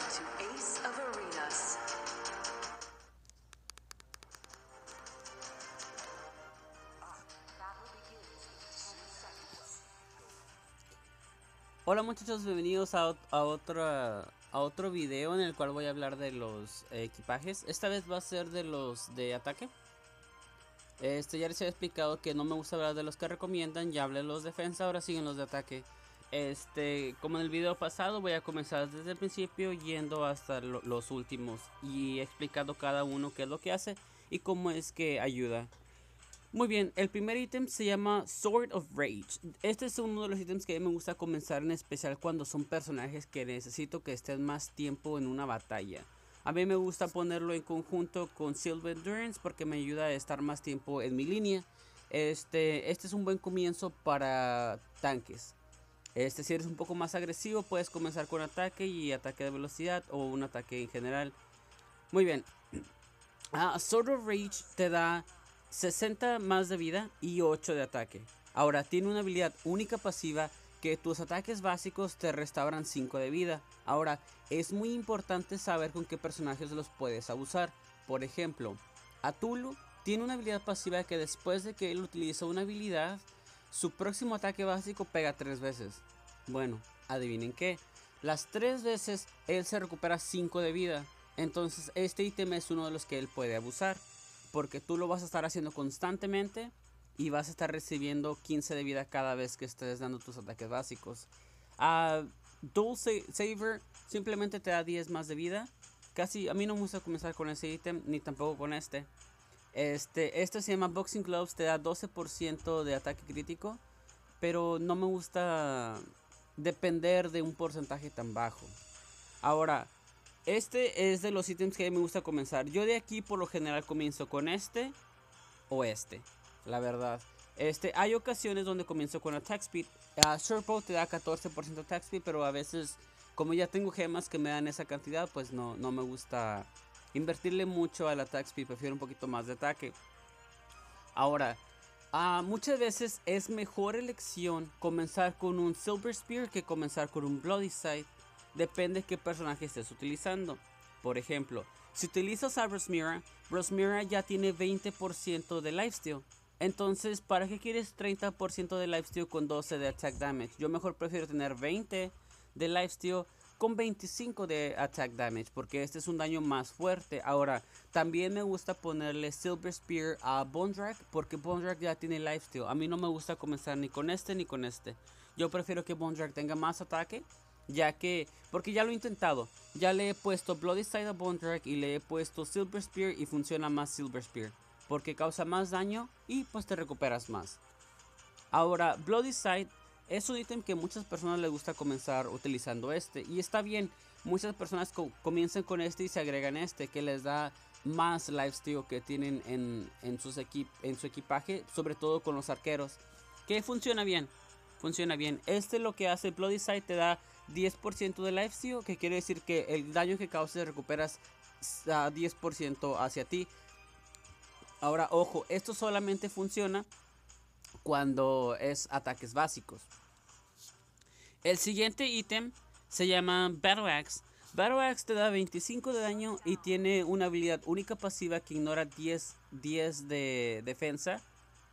to Ace of Arenas. Hola muchachos, bienvenidos a otro video en el cual voy a hablar de los equipajes. Esta vez va a ser de los de ataque. Ya les había explicado que no me gusta hablar de los que recomiendan, ya hablé de los de defensa, ahora siguen los de ataque. Como en el video pasado, voy a comenzar desde el principio yendo hasta los últimos y explicando cada uno qué es lo que hace y cómo es que ayuda. Muy bien, el primer ítem se llama Sword of Rage. Este es uno de los ítems que a mí me gusta comenzar, en especial cuando son personajes que necesito que estén más tiempo en una batalla. A mí me gusta ponerlo en conjunto con Silver Endurance porque me ayuda a estar más tiempo en mi línea. Este es un buen comienzo para tanques. Si eres un poco más agresivo, puedes comenzar con ataque y ataque de velocidad o un ataque en general. Muy bien. Sword of Rage te da 60 más de vida y 8 de ataque. Ahora tiene una habilidad única pasiva que tus ataques básicos te restauran 5 de vida. Ahora es muy importante saber con qué personajes los puedes abusar. Por ejemplo, Atulu tiene una habilidad pasiva que después de que él utiliza una habilidad, su próximo ataque básico pega 3 veces. Bueno, adivinen qué. Las 3 veces él se recupera 5 de vida. Entonces este ítem es uno de los que él puede abusar, porque tú lo vas a estar haciendo constantemente y vas a estar recibiendo 15 de vida cada vez que estés dando tus ataques básicos. Dual Saver simplemente te da 10 más de vida. Casi a mí no me gusta comenzar con ese ítem, ni tampoco con este. Este se llama Boxing Gloves, te da 12% de ataque crítico, pero no me gusta depender de un porcentaje tan bajo. Ahora, este es de los ítems que a mí me gusta comenzar. Yo de aquí por lo general comienzo con este o este, la verdad. Hay ocasiones donde comienzo con Attack Speed. Surpo te da 14% Attack Speed, pero a veces, como ya tengo gemas que me dan esa cantidad, pues no me gusta invertirle mucho al Attack Speed. Prefiero un poquito más de ataque. Ahora, muchas veces es mejor elección comenzar con un Silver Spear que comenzar con un Bloody Side. Depende de qué personaje estés utilizando. Por ejemplo, si utilizas a Rosmira, Rosmira ya tiene 20% de lifesteal. Entonces, ¿para qué quieres 30% de lifesteal con 12 de attack damage? Yo mejor prefiero tener 20 de lifesteal con 25 de attack damage, porque este es un daño más fuerte. Ahora, también me gusta ponerle Silver Spear a Bondrak, porque Bondrak ya tiene lifesteal. A mí no me gusta comenzar ni con este ni con este. Yo prefiero que Bondrak tenga más ataque, ya que, porque ya lo he intentado, ya le he puesto Bloody Side a Bondrak y le he puesto Silver Spear y funciona más Silver Spear, porque causa más daño y pues te recuperas más. Ahora, Bloody Side es un ítem que muchas personas les gusta comenzar utilizando y está bien. Muchas personas comienzan con este y se agregan que les da más lifesteal que tienen en su equipaje, sobre todo con los arqueros, que funciona bien. Funciona bien. Lo que hace Bloody Side te da 10% de lifesteal, que quiere decir que el daño que causes recuperas a 10% hacia ti. Ahora, ojo, esto solamente funciona cuando es ataques básicos. El siguiente ítem se llama Battle Axe. Battle Axe te da 25 de daño y tiene una habilidad única pasiva que ignora 10 de defensa.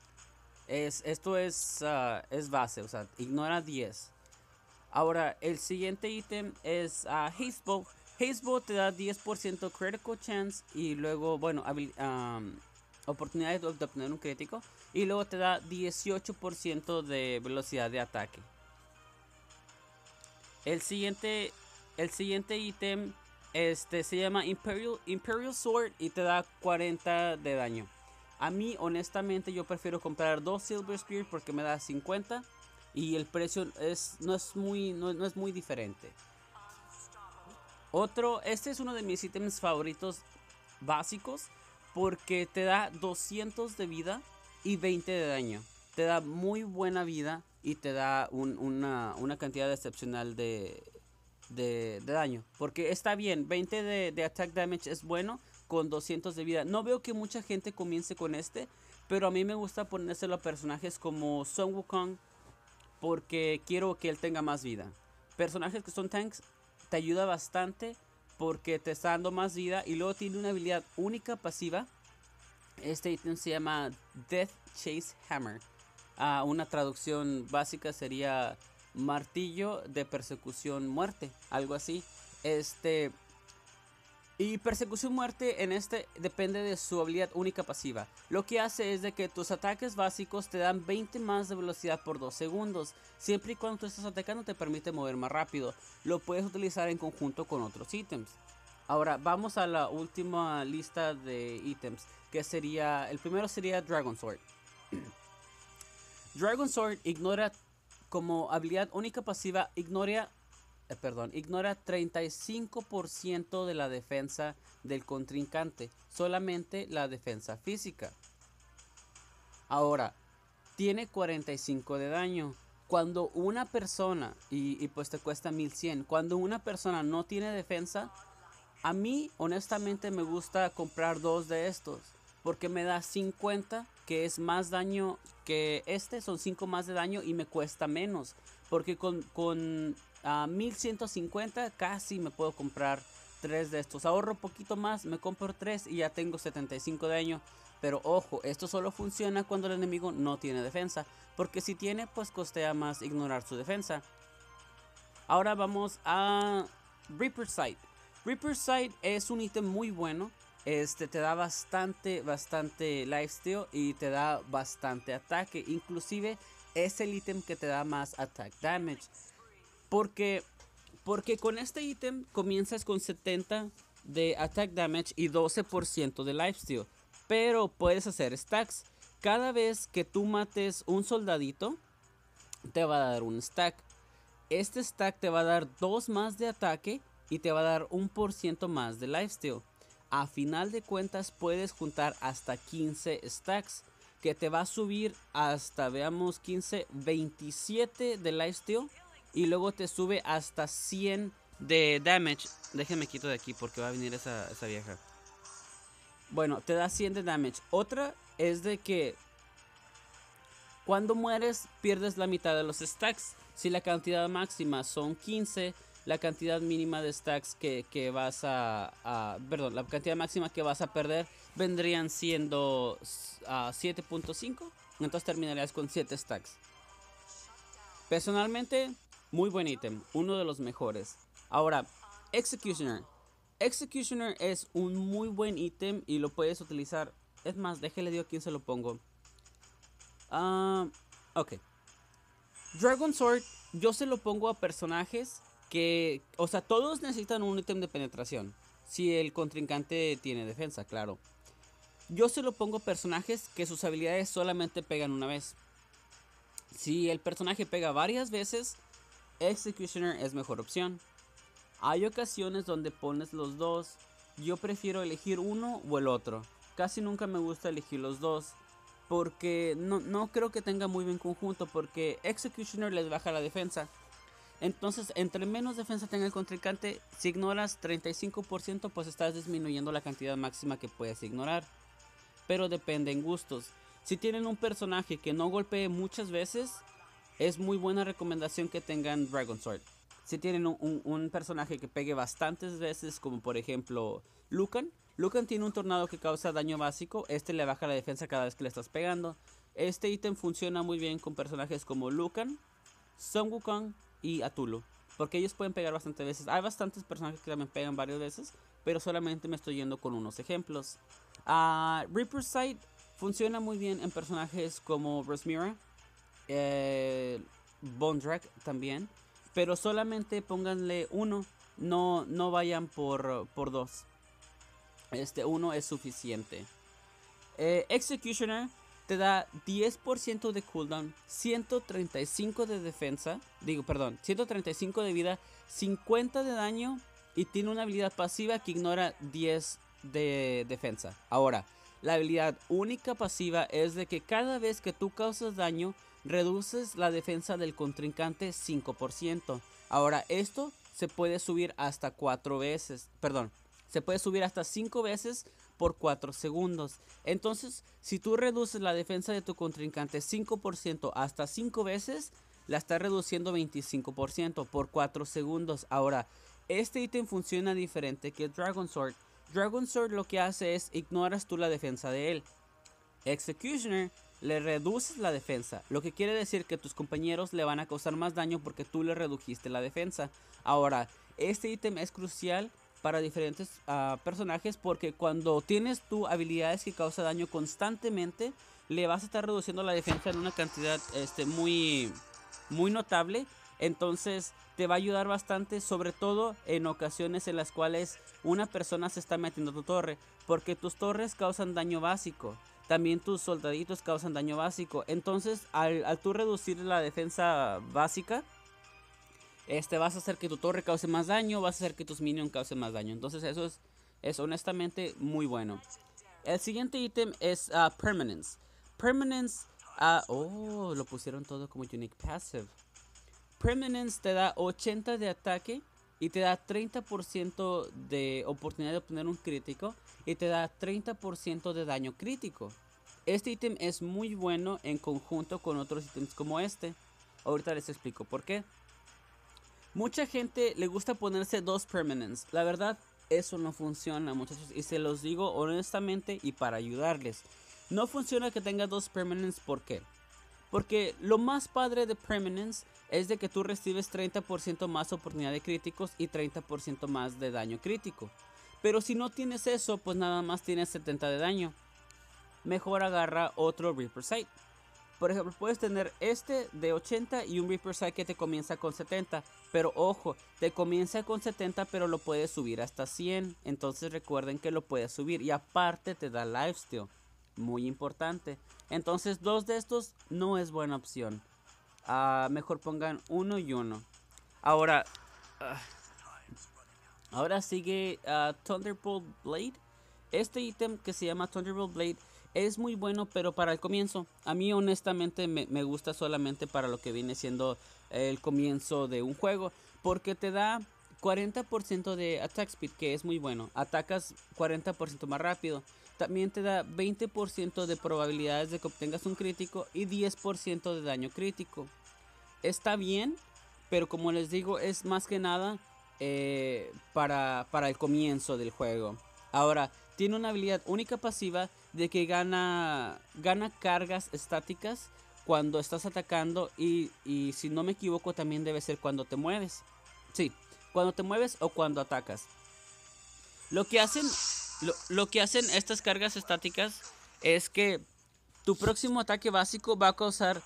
Esto es base, o sea, ignora 10. Ahora, el siguiente ítem es Hazebow. Hazebow te da 10% critical chance y luego, bueno, oportunidad de obtener un crítico. Y luego te da 18% de velocidad de ataque. El siguiente ítem se llama Imperial Sword y te da 40 de daño. A mí, honestamente, yo prefiero comprar 2 Silver Spear porque me da 50 y el precio no es muy diferente. Este es uno de mis ítems favoritos básicos porque te da 200 de vida y 20 de daño. Te da muy buena vida y te da una cantidad excepcional de daño. Porque está bien, 20 de attack damage es bueno con 200 de vida. No veo que mucha gente comience con pero a mí me gusta ponérselo a personajes como Sun Wukong porque quiero que él tenga más vida. Personajes que son tanks te ayuda bastante porque te está dando más vida. Y luego tiene una habilidad única pasiva. Este ítem se llama Death Chase Hammer. Una traducción básica sería martillo de persecución muerte, algo así. Y persecución muerte en este depende de su habilidad única pasiva. Lo que hace es de que tus ataques básicos te dan 20 más de velocidad por 2 segundos. Siempre y cuando tú estás atacando te permite mover más rápido. Lo puedes utilizar en conjunto con otros ítems. Ahora vamos a la última lista de ítems, que sería, el primero sería Dragon Sword. Dragon Sword ignora como habilidad única pasiva, ignora 35% de la defensa del contrincante, solamente la defensa física. Ahora, tiene 45 de daño. Cuando una persona, y pues te cuesta 1100, cuando una persona no tiene defensa, a mí honestamente me gusta comprar 2 de estos, porque me da 50, que es más daño que son 5 más de daño y me cuesta menos. Porque con 1150 casi me puedo comprar 3 de estos. Ahorro un poquito más, me compro 3 y ya tengo 75 de daño. Pero ojo, esto solo funciona cuando el enemigo no tiene defensa, porque si tiene, pues costea más ignorar su defensa. Ahora vamos a Reaper Sight. Reaper Sight es un ítem muy bueno. Te da bastante lifesteal y te da bastante ataque. Inclusive es el ítem que te da más attack damage. Porque con este ítem comienzas con 70 de attack damage y 12% de lifesteal. Pero puedes hacer stacks. Cada vez que tú mates un soldadito, te va a dar un stack. Este stack te va a dar 2 más de ataque y te va a dar 1% más de lifesteal. A final de cuentas puedes juntar hasta 15 stacks, que te va a subir hasta, veamos, 15, 27 de lifesteal. Y luego te sube hasta 100 de damage. Déjenme quito de aquí porque va a venir esa vieja. Bueno, te da 100 de damage. Otra es de que cuando mueres pierdes la mitad de los stacks. Si la cantidad máxima son 15, la cantidad mínima de stacks que vas perdón, la cantidad máxima que vas a perder vendrían siendo 7.5. Entonces terminarías con 7 stacks. Personalmente, muy buen ítem, uno de los mejores. Ahora, Executioner. Executioner es un muy buen ítem y lo puedes utilizar. Es más, déjale digo a quién se lo pongo. Ok. Dragon Sword, yo se lo pongo a personajes que, o sea, todos necesitan un ítem de penetración. Si el contrincante tiene defensa, claro. Yo se lo pongo a personajes que sus habilidades solamente pegan una vez. Si el personaje pega varias veces, Executioner es mejor opción. Hay ocasiones donde pones los dos. Yo prefiero elegir uno o el otro. Casi nunca me gusta elegir los dos, porque no creo que tenga muy bien conjunto, porque Executioner les baja la defensa. Entonces, entre menos defensa tenga el contrincante, si ignoras 35%, pues estás disminuyendo la cantidad máxima que puedes ignorar. Pero depende en gustos. Si tienen un personaje que no golpee muchas veces, es muy buena recomendación que tengan Dragon Sword. Si tienen un personaje que pegue bastantes veces, como por ejemplo Lucan. Lucan tiene un tornado que causa daño básico. Este le baja la defensa cada vez que le estás pegando. Este ítem funciona muy bien con personajes como Lucan, Son Wukong y Atulu, porque ellos pueden pegar bastantes veces. Hay bastantes personajes que también pegan varias veces, pero solamente me estoy yendo con unos ejemplos. Reaper Sight funciona muy bien en personajes como Rosmira, Bondrak también, pero solamente pónganle uno, no vayan por dos. Uno es suficiente. Executioner te da 10% de cooldown, 135 de defensa, 135 de vida, 50 de daño y tiene una habilidad pasiva que ignora 10 de defensa. Ahora, la habilidad única pasiva es de que cada vez que tú causas daño, reduces la defensa del contrincante 5%. Ahora, esto se puede subir hasta 4 veces, se puede subir hasta 5 veces por 4 segundos. Entonces, si tú reduces la defensa de tu contrincante 5% hasta 5 veces, la estás reduciendo 25% por 4 segundos. Ahora, Este ítem funciona diferente que Dragon Sword. Dragon Sword lo que hace es ignoras tú la defensa de él. Executioner le reduces la defensa, lo que quiere decir que tus compañeros le van a causar más daño porque tú le redujiste la defensa. Ahora, este ítem es crucial para diferentes personajes porque cuando tienes tú habilidades que causan daño constantemente, le vas a estar reduciendo la defensa en una cantidad muy, muy notable. Entonces te va a ayudar bastante, sobre todo en ocasiones en las cuales una persona se está metiendo a tu torre, porque tus torres causan daño básico. También tus soldaditos causan daño básico. Entonces, al tú reducir la defensa básica, vas a hacer que tu torre cause más daño, vas a hacer que tus minions causen más daño. Entonces, eso es honestamente muy bueno. El siguiente ítem es Permanence. Permanence, lo pusieron todo como Unique Passive. Permanence te da 80 de ataque y te da 30% de oportunidad de obtener un crítico y te da 30% de daño crítico. Este ítem es muy bueno en conjunto con otros ítems como este. Ahorita les explico por qué. Mucha gente le gusta ponerse 2 permanents. La verdad, eso no funciona, muchachos, y se los digo honestamente y para ayudarles. No funciona que tenga 2 permanents, ¿por qué? Porque lo más padre de permanence es de que tú recibes 30% más oportunidad de críticos y 30% más de daño crítico. Pero si no tienes eso, pues nada más tienes 70 de daño. Mejor agarra otro Reaper Sight. Por ejemplo, puedes tener este de 80 y un Reaper Sight que te comienza con 70. Pero ojo, te comienza con 70 pero lo puedes subir hasta 100. Entonces recuerden que lo puedes subir y aparte te da lifesteal. Muy importante. Entonces 2 de estos no es buena opción. Mejor pongan 1 y 1. Ahora sigue Thunderbolt Blade. Este ítem que se llama Thunderbolt Blade es muy bueno, pero para el comienzo. A mí honestamente me gusta solamente para lo que viene siendo el comienzo de un juego. Porque te da 40% de attack speed, que es muy bueno. Atacas 40% más rápido. También te da 20% de probabilidades de que obtengas un crítico y 10% de daño crítico. Está bien, pero como les digo, es más que nada para el comienzo del juego. Ahora, tiene una habilidad única pasiva de que gana cargas estáticas cuando estás atacando y si no me equivoco también debe ser cuando te mueves. Sí, cuando te mueves o cuando atacas. Lo que hacen estas cargas estáticas es que tu próximo ataque básico va a causar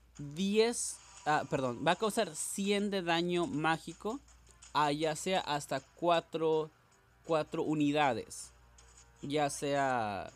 100 de daño mágico, ya sea hasta 4 unidades. Ya sean,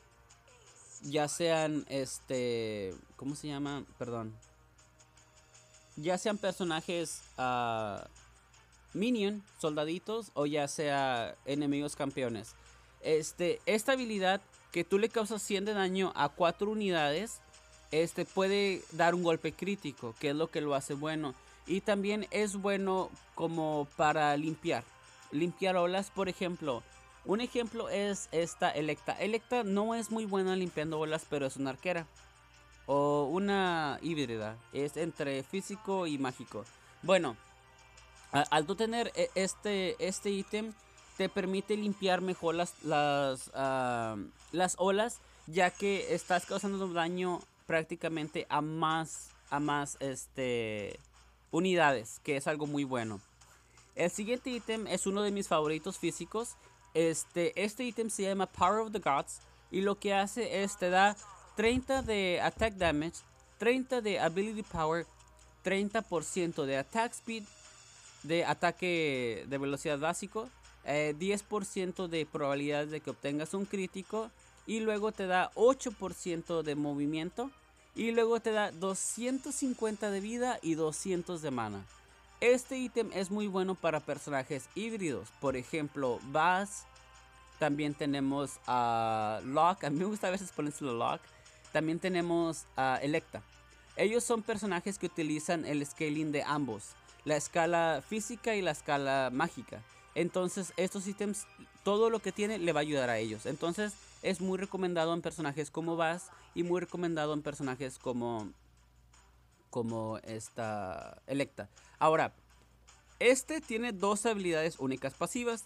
¿cómo se llama? Perdón. Ya sean personajes minion, soldaditos, o ya sea enemigos campeones. Esta habilidad que tú le causas 100 de daño a 4 unidades, puede dar un golpe crítico, que es lo que lo hace bueno. Y también es bueno como para limpiar olas, por ejemplo. Un ejemplo es esta Electa. Electa no es muy buena limpiando olas, pero es una arquera. O una híbrida. Es entre físico y mágico. Bueno, al tú tener este ítem, te permite limpiar mejor las olas, ya que estás causando daño prácticamente a más unidades, que es algo muy bueno. El siguiente ítem es uno de mis favoritos físicos. Este ítem se llama Power of the Gods y lo que hace es te da 30 de attack damage, 30 de ability power, 30% de attack speed, de ataque de velocidad básico, 10% de probabilidades de que obtengas un crítico y luego te da 8% de movimiento y luego te da 250 de vida y 200 de mana. Este ítem es muy bueno para personajes híbridos, por ejemplo Bass. También tenemos a Locke, a mí me gusta a veces ponérselo Locke. También tenemos a Electa. Ellos son personajes que utilizan el scaling de ambos, la escala física y la escala mágica. Entonces estos ítems, todo lo que tiene le va a ayudar a ellos. Entonces es muy recomendado en personajes como Bass y muy recomendado en personajes como esta Electa. Ahora, Este tiene dos habilidades únicas pasivas.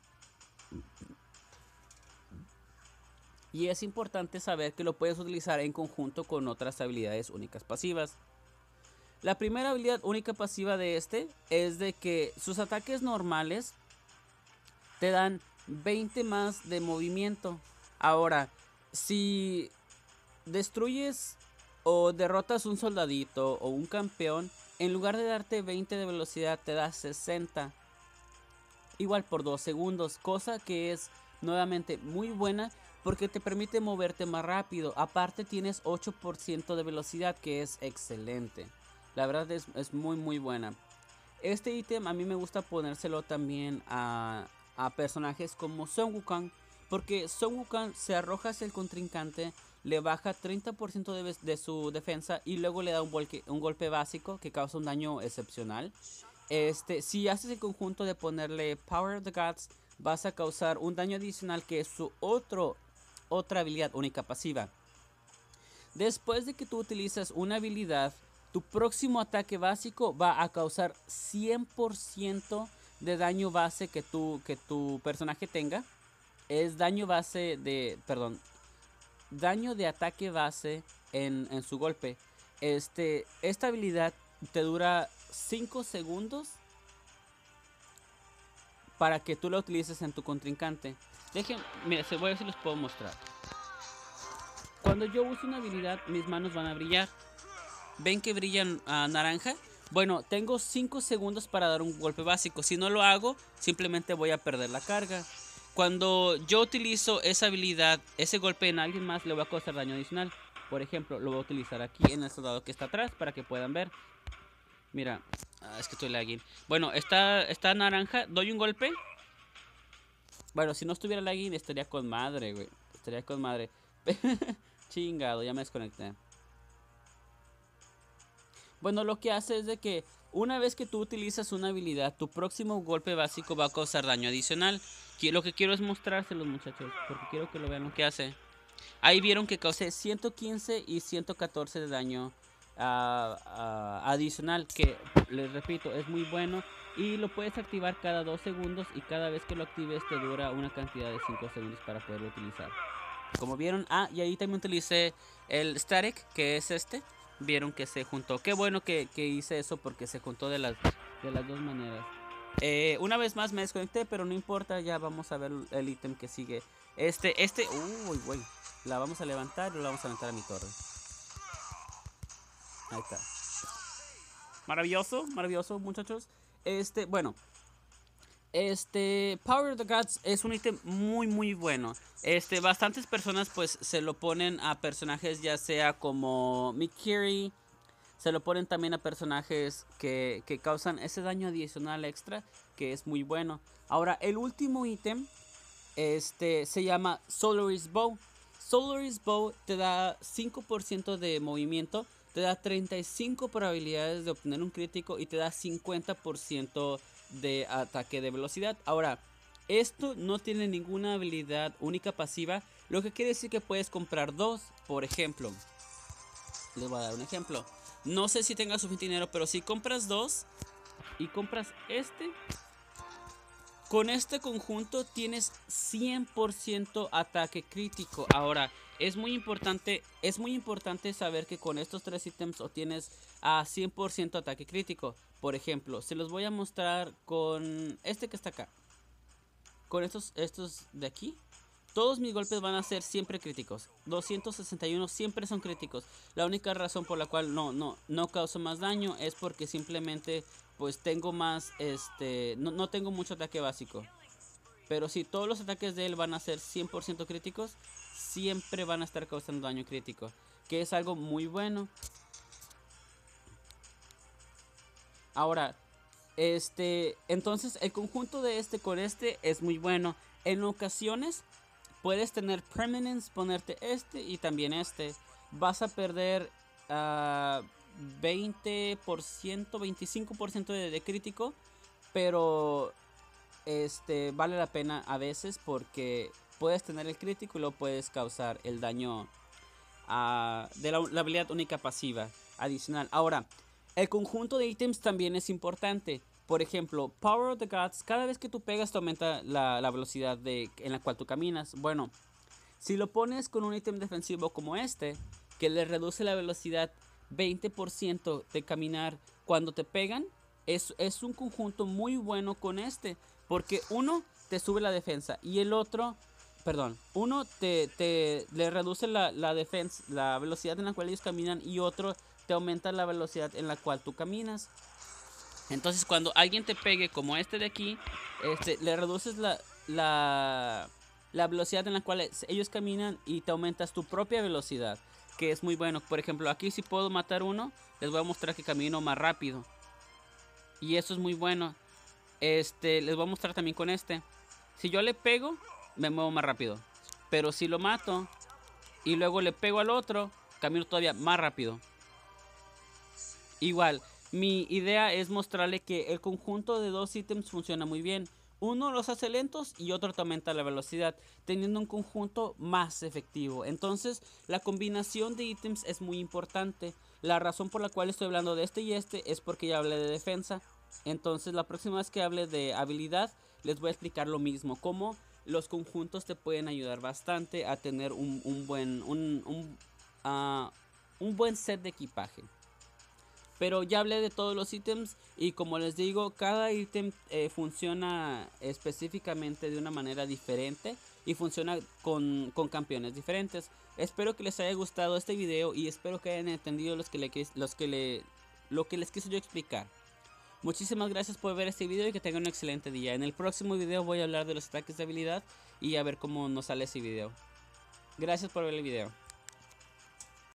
Y es importante saber que lo puedes utilizar en conjunto con otras habilidades únicas pasivas. La primera habilidad única pasiva de este es de que sus ataques normales te dan 20 más de movimiento. Ahora, si destruyes o derrotas un soldadito o un campeón, en lugar de darte 20 de velocidad te da 60. Igual por 2 segundos, cosa que es nuevamente muy buena porque te permite moverte más rápido. Aparte tienes 8% de velocidad, que es excelente. La verdad es muy buena. Este ítem a mí me gusta ponérselo también a personajes como Son Wukong, porque Son Wukong se arroja hacia el contrincante, le baja 30% de su defensa y luego le da un golpe básico que causa un daño excepcional. Si haces el conjunto de ponerle Power of the Gods, vas a causar un daño adicional, que es su otra habilidad única pasiva. Después de que tú utilizas una habilidad, tu próximo ataque básico va a causar 100% de daño base que tu personaje tenga. Es daño base de... Perdón. Daño de ataque base en su golpe. Esta habilidad te dura 5 segundos para que tú la utilices en tu contrincante. Mira, voy a ver si les puedo mostrar. Cuando yo uso una habilidad, mis manos van a brillar. ¿Ven que brillan naranja? Bueno, tengo 5 segundos para dar un golpe básico. Si no lo hago, simplemente voy a perder la carga. Cuando yo utilizo esa habilidad, ese golpe en alguien más le va a causar daño adicional. Por ejemplo, lo voy a utilizar aquí en el soldado que está atrás para que puedan ver. Mira, es que estoy lagging. Bueno, está naranja, doy un golpe. Bueno, si no estuviera lagging estaría con madre, güey. Estaría con madre. Chingado, ya me desconecté. Bueno, lo que hace es de que una vez que tú utilizas una habilidad, tu próximo golpe básico va a causar daño adicional. Lo que quiero es mostrárselos, muchachos, porque quiero que lo vean lo que hace. Ahí vieron que causé 115 y 114 de daño adicional, que les repito, es muy bueno. Y lo puedes activar cada 2 segundos y cada vez que lo actives te dura una cantidad de 5 segundos para poderlo utilizar. Como vieron, y ahí también utilicé el Static, que es vieron que se juntó. Qué bueno que hice eso, porque se juntó de las dos maneras. Una vez más me desconecté, pero no importa, ya vamos a ver el ítem que sigue. Uy, güey. La vamos a levantar y la vamos a aventar a mi torre. Ahí está. Maravilloso, maravilloso, muchachos. Bueno. Power of the Gods es un ítem muy bueno. Bastantes personas pues se lo ponen a personajes, ya sea como Mikiri. Se lo ponen también a personajes que causan ese daño adicional extra, que es muy bueno. Ahora, el último ítem se llama Solaris Bow. Solaris Bow te da 5% de movimiento, te da 35 probabilidades de obtener un crítico y te da 50% de ataque de velocidad. Ahora, esto no tiene ninguna habilidad única pasiva, lo que quiere decir que puedes comprar dos. Por ejemplo, les voy a dar un ejemplo. No sé si tengas suficiente dinero, pero si compras dos y compras con este conjunto tienes 100% ataque crítico. Ahora, es muy importante saber que con estos tres ítems obtienes a 100% ataque crítico. Por ejemplo, se los voy a mostrar con este que está acá. Con estos de aquí. Todos mis golpes van a ser siempre críticos. 261 siempre son críticos. La única razón por la cual no causo más daño es porque simplemente pues tengo más, no tengo mucho ataque básico. Pero si todos los ataques de él van a ser 100% críticos, siempre van a estar causando daño crítico, que es algo muy bueno. Ahora, entonces el conjunto de con es muy bueno. En ocasiones puedes tener permanence, ponerte y también vas a perder 20%, 25% de crítico, pero vale la pena a veces porque puedes tener el crítico y lo puedes causar el daño de la habilidad única pasiva adicional. Ahora, el conjunto de ítems también es importante. Por ejemplo, Power of the Gods, cada vez que tú pegas te aumenta la velocidad en la cual tú caminas. Bueno, si lo pones con un ítem defensivo como este, que le reduce la velocidad 20% de caminar cuando te pegan, es un conjunto muy bueno con este. Porque uno te sube la defensa y el otro, perdón, uno le reduce la velocidad en la cual ellos caminan y otro te aumenta la velocidad en la cual tú caminas. Entonces cuando alguien te pegue como este de aquí, le reduces la velocidad en la cual ellos caminan y te aumentas tu propia velocidad, que es muy bueno. Por ejemplo, aquí si puedo matar uno, les voy a mostrar que camino más rápido. Y eso es muy bueno. Les voy a mostrar también con este. Si yo le pego, me muevo más rápido. Pero si lo mato y luego le pego al otro, camino todavía más rápido. Igual, mi idea es mostrarle que el conjunto de dos ítems funciona muy bien. Uno los hace lentos y otro te aumenta la velocidad, teniendo un conjunto más efectivo. Entonces, la combinación de ítems es muy importante. La razón por la cual estoy hablando de este y este es porque ya hablé de defensa. Entonces, la próxima vez que hable de habilidad, les voy a explicar lo mismo. Cómo los conjuntos te pueden ayudar bastante a tener un buen set de equipaje. Pero ya hablé de todos los ítems y como les digo, cada ítem funciona específicamente de una manera diferente y funciona con campeones diferentes. Espero que les haya gustado este video y espero que hayan entendido lo que les quise yo explicar. Muchísimas gracias por ver este video y que tengan un excelente día. En el próximo video voy a hablar de los ataques de habilidad y a ver cómo nos sale ese video. Gracias por ver el video.